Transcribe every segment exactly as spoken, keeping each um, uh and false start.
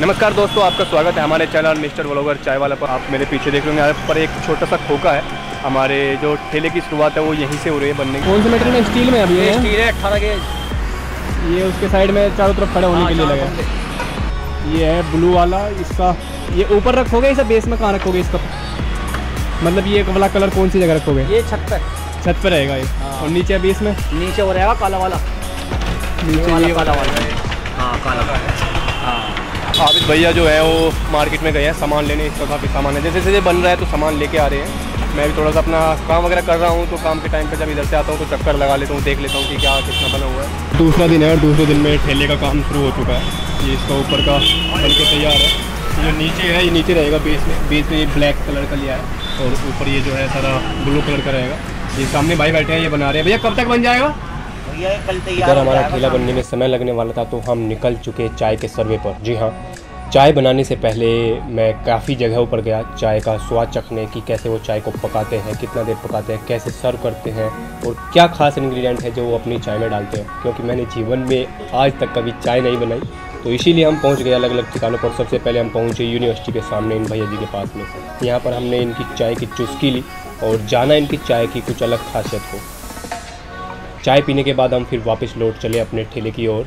नमस्कार दोस्तों, आपका स्वागत है हमारे चैनल मिस्टर व्लॉगर चाय वाला पर। आप मेरे पीछे देख रहे हैं, यहाँ पर एक छोटा सा खोखा है। हमारे जो ठेले की शुरुआत है वो यहीं से हो रही है बनने की। कौन से मेटेरियल में? स्टील में अभी है, स्टील है अठारह गेज। ये उसके साइड में चारों तरफ खड़े होने के लिए लगा। ये है ब्लू वाला। इसका ये ऊपर रखोगे, इसे बेस में कहाँ रखोगे इसका? मतलब ये वाला कलर कौन सी जगह रखोगे? ये छत पर छत पर रहेगा ये। और नीचे बेस में नीचे हो रहेगा काला वाला, नीचे वाला ये काला वाला। हाँ काला हाँ। आबिद भैया जो है वो मार्केट में गए हैं सामान लेने। इसका काफ़ी सामान है, जैसे जैसे बन रहा है तो सामान लेके आ रहे हैं। मैं भी थोड़ा सा अपना काम वगैरह कर रहा हूँ, तो काम के टाइम पे जब इधर से आता हूँ तो चक्कर लगा लेता हूँ, देख लेता हूँ कि क्या कितना बना हुआ है। दूसरा दिन है और दूसरे दिन में ठेले का काम शुरू हो चुका है। ये इसका ऊपर का बन के तैयार है। ये नीचे है, ये नीचे रहेगा बेस में। बेस में ये ब्लैक कलर का लिया है और ऊपर ये जो है सारा ब्लू कलर का रहेगा। ये सामने भाई बैठे हैं, ये बना रहे हैं। भैया कब तक बन जाएगा? भैया कल तैयार। अगर हमारा ठेला बनने में समय लगने वाला था तो हम निकल चुके चाय के सर्वे पर। जी हाँ, चाय बनाने से पहले मैं काफ़ी जगहों पर गया चाय का स्वाद चखने की, कैसे वो चाय को पकाते हैं, कितना देर पकाते हैं, कैसे सर्व करते हैं और क्या खास इंग्रेडिएंट है जो वो अपनी चाय में डालते हैं। क्योंकि मैंने जीवन में आज तक कभी चाय नहीं बनाई, तो इसीलिए हम पहुंच गए अलग अलग ठिकानों पर। सबसे पहले हम पहुंचे यूनिवर्सिटी के सामने इन भैया जी के पास में। यहाँ पर हमने इनकी चाय की चुस्की ली और जाना इनकी चाय की कुछ अलग खासियत को। चाय पीने के बाद हम फिर वापस लौट चले अपने ठेले की ओर।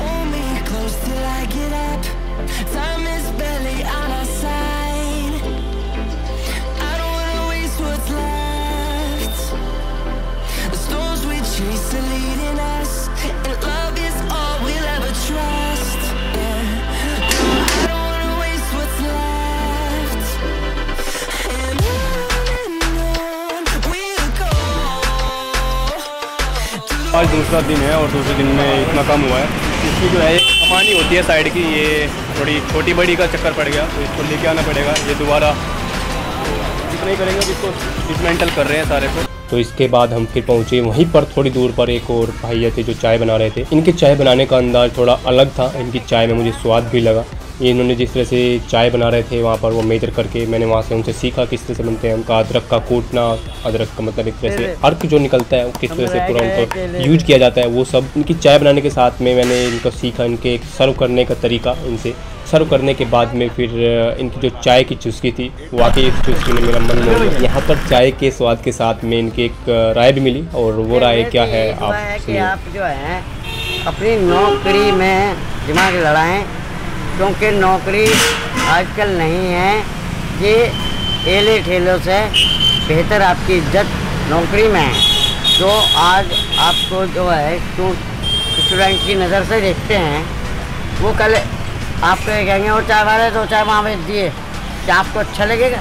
आज दूसरा दिन है और दूसरे दिन में इतना कम हुआ है। इसकी जो है कमानी होती है साइड की, ये थोड़ी छोटी बड़ी का चक्कर पड़ गया, तो इसको लेके आना पड़ेगा। ये दोबारा इतना ही करेंगे, जिसको डिसमेंटल कर रहे हैं सारे को। तो इसके बाद हम फिर पहुंचे वहीं पर थोड़ी दूर पर एक और भैया थे जो चाय बना रहे थे। इनके चाय बनाने का अंदाज़ थोड़ा अलग था। इनकी चाय में मुझे स्वाद भी लगा। ये इन्होंने जिस तरह से चाय बना रहे थे वहाँ पर वो मेजर करके, मैंने वहाँ से उनसे सीखा किस तरह से बनते हैं। उनका अदरक का कूटना, अदरक का मतलब एक तरह से अर्क जो निकलता है वो किस तरह से पूरा उनको यूज किया जाता है, वो सब इनकी चाय बनाने के साथ में मैंने इनको सीखा। इनके सर्व करने का तरीका, इनसे सर्व करने के बाद में फिर इनकी जो चाय की चुस्की थी, वाकई इस चुस्की ने मेरा मन मोह लिया। यहाँ पर चाय के स्वाद के साथ में इनकी एक राय भी मिली, और वो राय क्या है आप सुनिए। आप जो है अपनी नौकरी में दिमाग लड़ाएं, क्योंकि नौकरी आजकल नहीं है। ये ठेले ठेलों से बेहतर आपकी इज्जत नौकरी में है। जो आज आपको जो है स्टूडेंट की नज़र से देखते हैं, वो कल आपको ये कहेंगे वो चाय वाले तो चाय वहाँ बेच दिए, क्या आपको अच्छा लगेगा?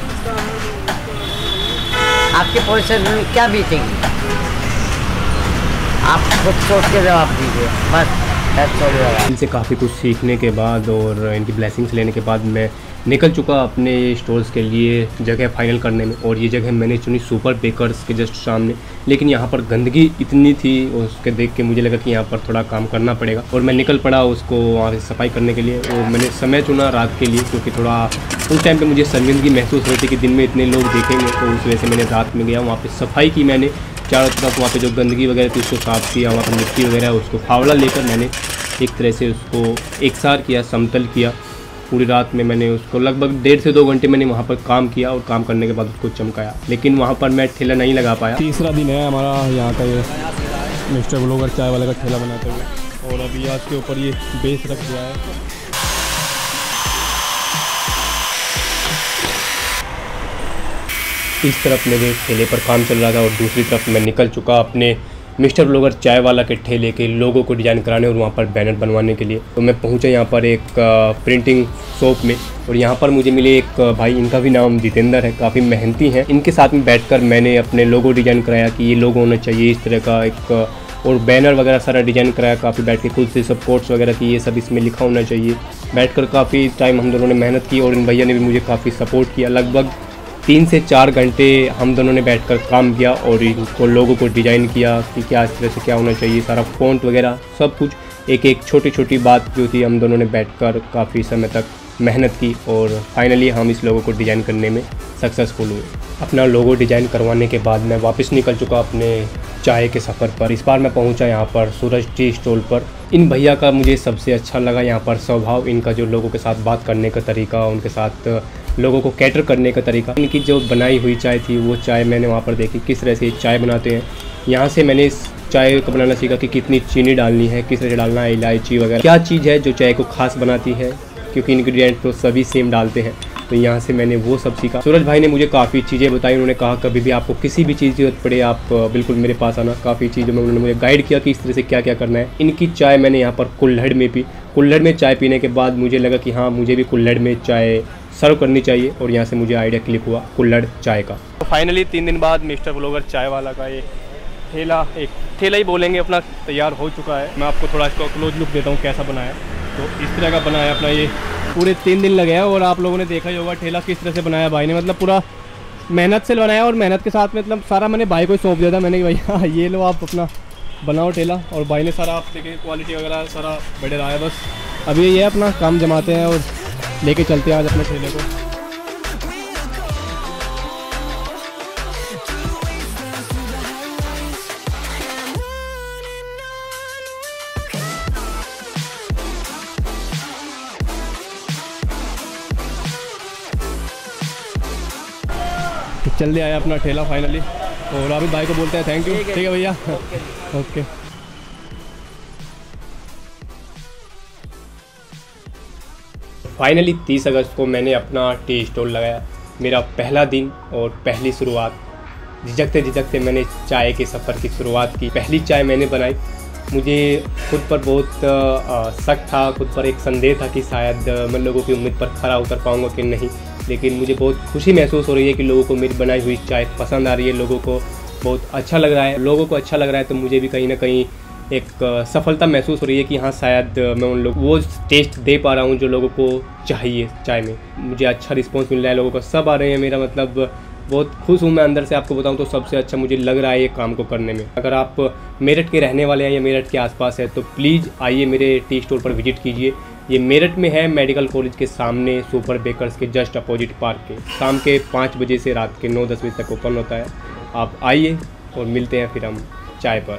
आपकी पोजीशन में क्या बीतेगी? आप खुद सोच के जवाब दीजिए बस। इनसे काफ़ी कुछ सीखने के बाद और इनकी ब्लेसिंग्स लेने के बाद मैं निकल चुका अपने स्टोर्स के लिए जगह फाइनल करने में। और ये जगह मैंने चुनी सुपर बेकर्स के जस्ट सामने। लेकिन यहाँ पर गंदगी इतनी थी, उसके देख के मुझे लगा कि यहाँ पर थोड़ा काम करना पड़ेगा, और मैं निकल पड़ा उसको वहाँ से सफाई करने के लिए। और मैंने समय चुना रात के लिए, क्योंकि थोड़ा उस टाइम पर मुझे शर्मिंदगी महसूस हो रही थी कि दिन में इतने लोग देखेंगे, तो उस वजह से मैंने रात में गया। वहाँ पर सफाई की मैंने चारों तरफ, वहाँ पे जो गंदगी वगैरह थी उसको साफ़ किया। वहाँ पर मिट्टी वगैरह उसको फावड़ा लेकर मैंने एक तरह से उसको एकसार किया, समतल किया। पूरी रात में मैंने उसको लगभग डेढ़ से दो घंटे मैंने वहाँ पर काम किया, और काम करने के बाद उसको चमकाया। लेकिन वहाँ पर मैं ठेला नहीं लगा पाया। तीसरा दिन है हमारा यहाँ का, ये मिस्टर व्लॉगर चाय वाले का ठेला बनाते हुए। और अभी आज के ऊपर ये बेस रख दिया है। इस तरफ मेरे ठेले पर काम चल रहा था और दूसरी तरफ मैं निकल चुका अपने मिस्टर व्लॉगर चाय वाला के ठेले के लोगों को डिज़ाइन कराने और वहाँ पर बैनर बनवाने के लिए। तो मैं पहुँचा यहाँ पर एक प्रिंटिंग शॉप में, और यहाँ पर मुझे मिले एक भाई, इनका भी नाम जितेंद्र है, काफ़ी मेहनती हैं। इनके साथ में बैठकर मैंने अपने लोगो डिज़ाइन कराया कि ये लोगो होना चाहिए इस तरह का एक, और बैनर वगैरह सारा डिज़ाइन कराया। काफ़ी बैठ के खुद से सब कोट्स वगैरह की ये सब इसमें लिखा होना चाहिए। बैठकर काफ़ी टाइम हम दोनों ने मेहनत की, और इन भैया ने भी मुझे काफ़ी सपोर्ट किया। लगभग तीन से चार घंटे हम दोनों ने बैठकर काम किया और इनको लोगों को डिज़ाइन किया कि क्या इस तरह से क्या होना चाहिए, सारा फ़ॉन्ट वगैरह सब कुछ, एक एक छोटी छोटी बात जो थी हम दोनों ने बैठकर काफ़ी समय तक मेहनत की, और फाइनली हम इस लोगों को डिज़ाइन करने में सक्सेसफुल हुए। अपना लोगो डिज़ाइन करवाने के बाद मैं वापस निकल चुका अपने चाय के सफ़र पर। इस बार मैं पहुंचा यहाँ पर सूरज टी स्टॉल पर। इन भैया का मुझे सबसे अच्छा लगा यहाँ पर स्वभाव, इनका जो लोगों के साथ बात करने का तरीका, उनके साथ लोगों को कैटर करने का तरीका। इनकी जो बनाई हुई चाय थी वो चाय मैंने वहाँ पर देखी, किस तरह से चाय बनाते हैं। यहाँ से मैंने इस चाय को बनाना सीखा कि कितनी चीनी डालनी है, किस तरह से डालना है, इलायची वगैरह, क्या चीज़ है जो चाय को खास बनाती है, क्योंकि इंग्रेडिएंट तो सभी सेम डालते हैं। तो यहाँ से मैंने वो सब सीखा। सूरज भाई ने मुझे काफ़ी चीज़ें बताई। उन्होंने कहा कभी भी आपको किसी भी चीज़ की जरूरत पड़े आप बिल्कुल मेरे पास आना। काफ़ी चीज़ों में उन्होंने मुझे गाइड किया कि इस तरह से क्या क्या करना है। इनकी चाय मैंने यहाँ पर कुल्हड़ में पी। कुल्हड़ में चाय पीने के बाद मुझे लगा कि हाँ, मुझे भी कुल्हड़ में चाय सर्व करनी चाहिए, और यहाँ से मुझे आइडिया क्लिक हुआ कुल्हड़ चाय का। तो फाइनली तीन दिन बाद मिस्टर ब्लॉगर चाय वाला का ये ठेला, एक ठेला ही बोलेंगे, अपना तैयार हो चुका है। मैं आपको थोड़ा इसका क्लोज लुक देता हूँ कैसा बना है। तो इस तरह का बना है अपना, ये पूरे तीन दिन लगे हैं, और आप लोगों ने देखा ही होगा ठेला किस तरह से बनाया भाई ने। मतलब पूरा मेहनत से बनाया, और मेहनत के साथ मतलब सारा मैंने भाई को सौंप दिया था। मैंने कि भैया ये लो आप अपना बनाओ ठेला, और भाई ने सारा आप देखिए क्वालिटी वगैरह सारा बढ़े रहा है। बस अभी ये अपना काम जमाते हैं और लेके चलते हैं आज अपने ठेले को। जल्दी आया अपना ठेला फाइनली, और अभी भाई को बोलते हैं थैंक यू। ठीक है भैया, ओके। फाइनली तीस अगस्त को मैंने अपना टी स्टॉल लगाया। मेरा पहला दिन और पहली शुरुआत। झिझकते झिझकते मैंने चाय के सफ़र की शुरुआत की। पहली चाय मैंने बनाई। मुझे खुद पर बहुत शक था, खुद पर एक संदेह था कि शायद मैं लोगों की उम्मीद पर खरा उतर पाऊँगा कि नहीं, लेकिन मुझे बहुत खुशी महसूस हो रही है कि लोगों को मेरी बनाई हुई चाय पसंद आ रही है, लोगों को बहुत अच्छा लग रहा है। लोगों को अच्छा लग रहा है तो मुझे भी कहीं ना कहीं एक सफलता महसूस हो रही है कि हाँ, शायद मैं उन लोग वो टेस्ट दे पा रहा हूँ जो लोगों को चाहिए चाय में। मुझे अच्छा रिस्पांस मिल रहा है, लोगों को सब आ रहे हैं। मेरा मतलब बहुत खुश हूँ मैं अंदर से। आपको बताऊँ तो सबसे अच्छा मुझे लग रहा है ये काम को करने में। अगर आप मेरठ के रहने वाले हैं या मेरठ के आसपास है तो प्लीज़ आइए मेरे टी स्टोर पर विजिट कीजिए। ये मेरठ में है, मेडिकल कॉलेज के सामने, सुपर बेकर्स के जस्ट अपोजिट पार्क के। शाम के पाँच बजे से रात के नौ दस बजे तक ओपन होता है। आप आइए और मिलते हैं फिर हम चाय पर।